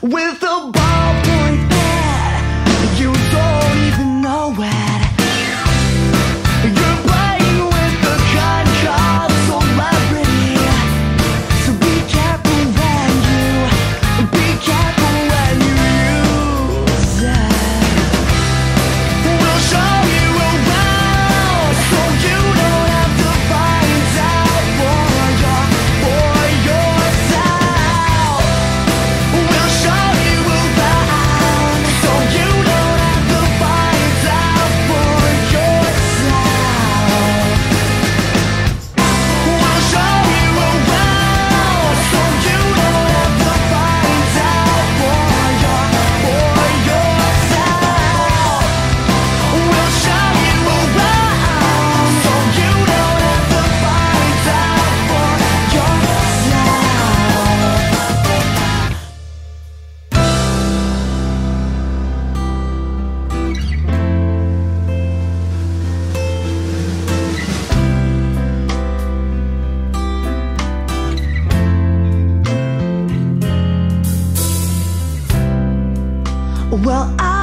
with a ballpoint pen. You don't even know it. You're playing with the kind called celebrity. So be careful when you use it. We'll show you around, so you don't have to find out for yourself. We'll show you around, so you don't have to find out for yourself. We'll show you around, so you don't have to find out for yourself. We'll show you around, so you don't have to find out for yourself. Well,